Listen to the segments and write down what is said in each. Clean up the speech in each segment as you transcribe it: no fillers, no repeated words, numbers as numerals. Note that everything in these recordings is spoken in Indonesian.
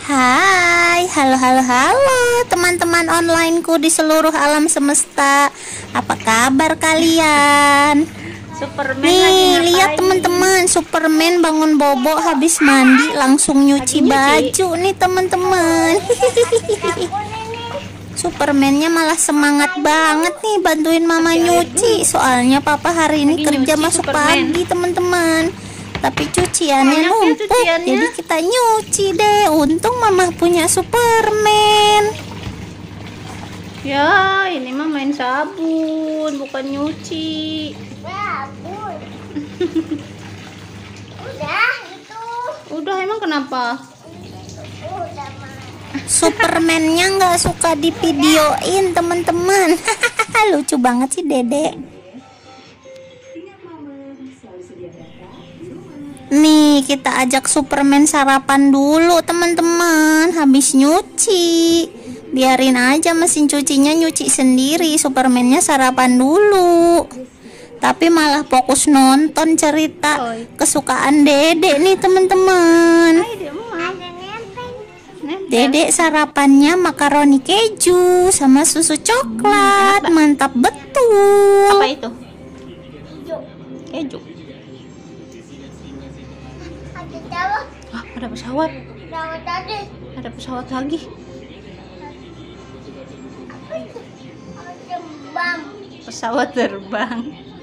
Hai, halo halo halo teman-teman onlineku di seluruh alam semesta. Apa kabar kalian? Superman Nih, lagi lihat teman-teman, Superman bangun bobo habis mandi langsung nyuci baju nih teman-teman. Supermannya malah semangat banget nih bantuin mama nyuci. Soalnya papa hari ini kerja masuk pagi teman-teman. Tapi cuciannya numpuk, jadi kita nyuci deh. Untung mama punya Superman. Ya, ini mah main sabun, bukan nyuci. Sabun. Udah itu. Udah, emang kenapa? Udah mah. Supermannya nggak suka divideoin teman-teman. Lucu banget sih Dede. Nih kita ajak Superman sarapan dulu teman-teman. Habis nyuci, biarin aja mesin cucinya nyuci sendiri. Supermannya sarapan dulu. Tapi malah fokus nonton cerita kesukaan Dede nih teman-teman. Dede sarapannya makaroni keju sama susu coklat. Mantap betul. Apa itu? Keju. Ada pesawat. Ada pesawat lagi. Pesawat terbang.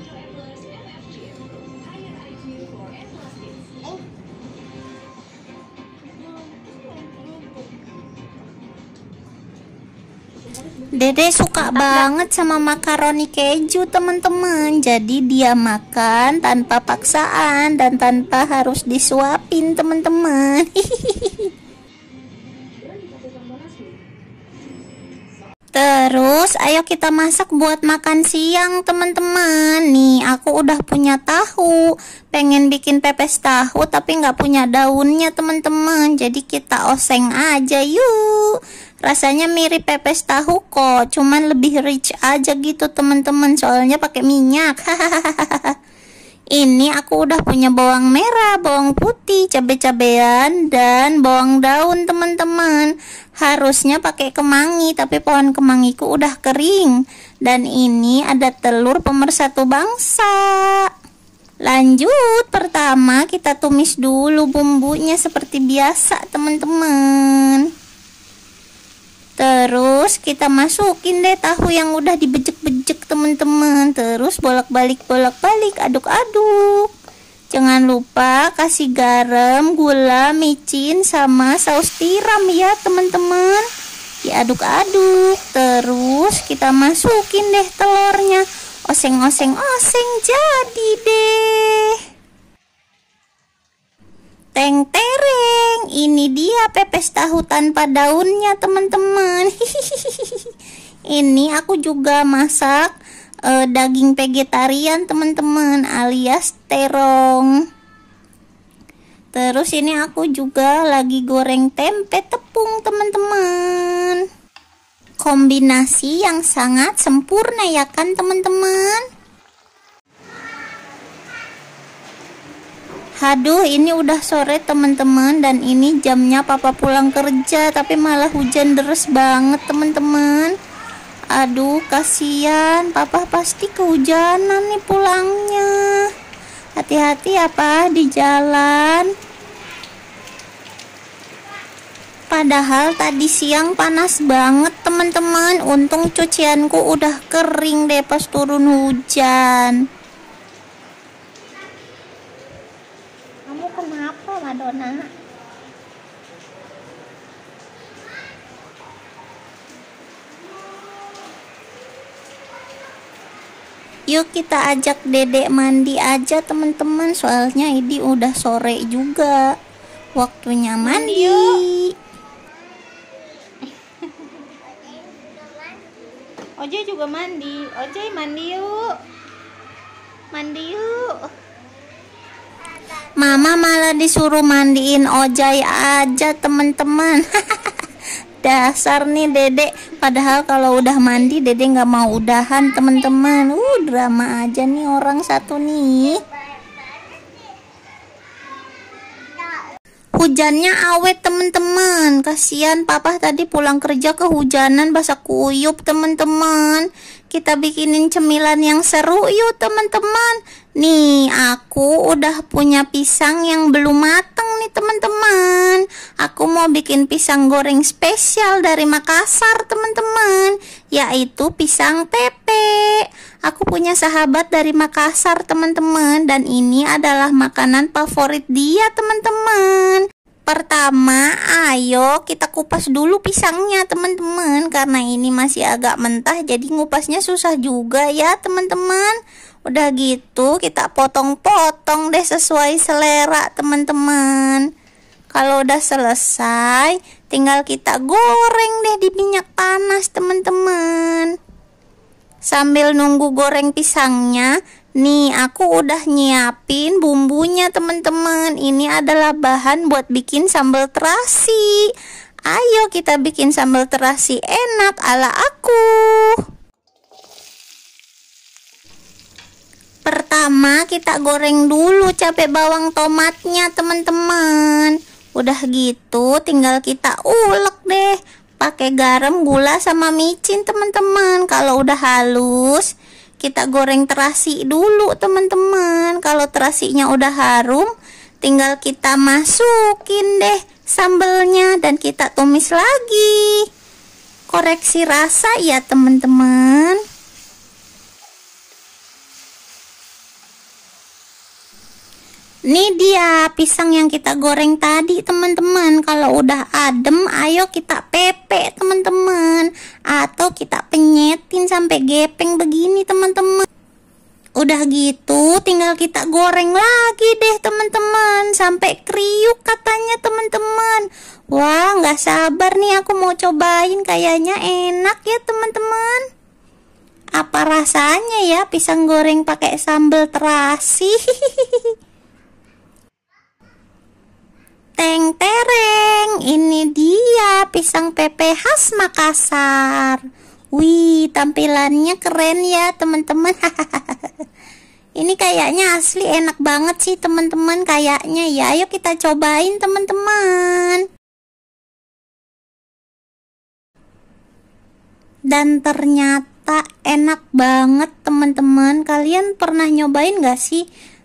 Dede suka banget sama makaroni keju teman-teman. Jadi dia makan tanpa paksaan dan tanpa harus disuapin teman-teman. Terus ayo kita masak buat makan siang teman-teman. Nih aku udah punya tahu. Pengen bikin pepes tahu tapi nggak punya daunnya teman-teman. Jadi kita oseng aja yuk. Rasanya mirip pepes tahu kok, cuman lebih rich aja gitu teman-teman. Soalnya pakai minyak. Ini aku udah punya bawang merah, bawang putih, cabai-cabean, dan bawang daun teman-teman. Harusnya pakai kemangi, tapi pohon kemangiku udah kering. Dan ini ada telur pemersatu bangsa. Lanjut, pertama kita tumis dulu bumbunya seperti biasa teman-teman. Terus kita masukin deh tahu yang udah dibejek-bejek teman-teman. Terus bolak-balik aduk-aduk. Jangan lupa kasih garam, gula, micin, sama saus tiram ya teman-teman. Diaduk-aduk. Terus kita masukin deh telurnya. Oseng-oseng jadi deh. Teng tereng, ini dia pepes tahu tanpa daunnya teman-teman. Ini aku juga masak daging vegetarian teman-teman alias terong. Terus ini aku juga lagi goreng tempe tepung teman-teman. Kombinasi yang sangat sempurna ya kan teman-teman. Aduh, ini udah sore teman-teman dan ini jamnya papa pulang kerja tapi malah hujan deras banget teman-teman. Aduh, kasihan, papa pasti kehujanan nih pulangnya. Hati-hati ya Pak di jalan. Padahal tadi siang panas banget teman-teman. Untung cucianku udah kering deh pas turun hujan. Kenapa Madonna? Yuk kita ajak Dedek mandi aja teman-teman. Soalnya ini udah sore juga. Waktunya mandi. Ojay juga mandi. Ojay mandi yuk. Mandi yuk. Mama malah disuruh mandiin Ojay aja teman-teman. Dasar nih Dedek. Padahal kalau udah mandi Dedek nggak mau udahan teman-teman. Drama aja nih orang satu nih. Hujannya awet teman-teman. Kasihan papa tadi pulang kerja kehujanan basah kuyup teman-teman. Kita bikinin cemilan yang seru yuk teman-teman. Nih aku udah punya pisang yang belum matang nih teman-teman. Aku mau bikin pisang goreng spesial dari Makassar teman-teman, yaitu pisang pepe. Aku punya sahabat dari Makassar teman-teman, dan ini adalah makanan favorit dia teman-teman. Pertama, ayo kita kupas dulu pisangnya teman-teman, karena ini masih agak mentah jadi ngupasnya susah juga ya teman-teman. Udah gitu kita potong-potong deh sesuai selera teman-teman. Kalau udah selesai, tinggal kita goreng deh di minyak panas teman-teman. Sambil nunggu goreng pisangnya, nih aku udah nyiapin bumbunya teman-teman. Ini adalah bahan buat bikin sambal terasi. Ayo kita bikin sambal terasi enak ala aku. Pertama kita goreng dulu cabai bawang tomatnya teman-teman. Udah gitu tinggal kita ulek deh pakai garam, gula, sama micin teman-teman. Kalau udah halus, kita goreng terasi dulu teman-teman. Kalau terasinya udah harum, tinggal kita masukin deh sambelnya dan kita tumis lagi. Koreksi rasa ya teman-teman. Ini dia pisang yang kita goreng tadi teman-teman. Kalau udah adem, ayo kita pepe teman-teman, atau kita penyetin sampai gepeng begini teman-teman. Udah gitu tinggal kita goreng lagi deh teman-teman sampai kriuk katanya teman-teman. Wah, nggak sabar nih aku mau cobain, kayaknya enak ya teman-teman. Apa rasanya ya pisang goreng pakai sambal terasi? Teng tereng, ini dia pisang pepe khas Makassar. Wih, tampilannya keren ya teman-teman. Ini kayaknya asli enak banget sih teman-teman kayaknya ya. Ayo kita cobain teman-teman. Dan ternyata enak banget teman-teman. Kalian pernah nyobain gak sih?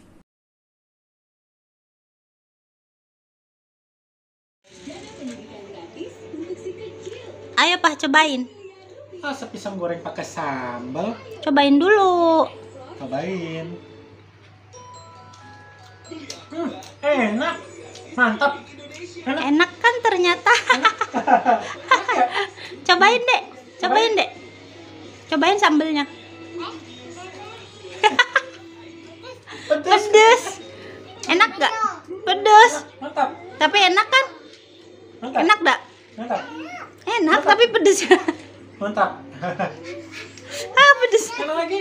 Ayo Pak, cobain. Masa pisang goreng pakai sambal? Cobain dulu. Cobain. Enak. Mantap. Enak kan ternyata. Cobain dek. Cobain dek. Cobain sambelnya. Pedes. Enak gak? Pedes. Mantap. Tapi enak kan? Mantap. Enak gak? Mantap. Enak tapi pedes. Mantap. Pedes. Enak lagi.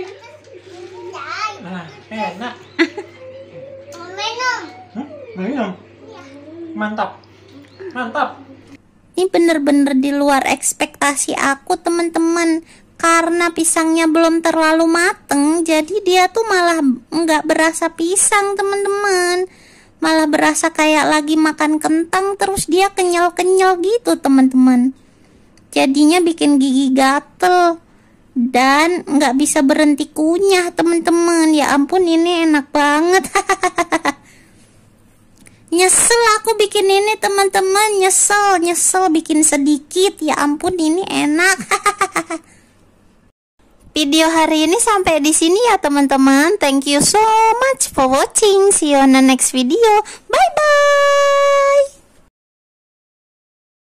Enak. Minum. Minum. Mantap. Mantap. Ini bener-bener di luar ekspektasi aku teman-teman. Karena pisangnya belum terlalu mateng, jadi dia tuh malah nggak berasa pisang teman-teman. Malah berasa kayak lagi makan kentang, terus dia kenyal-kenyal gitu teman-teman. Jadinya bikin gigi gatel dan nggak bisa berhenti kunyah teman-teman. Ya ampun, ini enak banget. Nyesel aku bikin ini teman-teman, nyesel bikin sedikit. Ya ampun, ini enak. Video hari ini sampai di sini ya teman-teman. Thank you so much for watching. See you on the next video.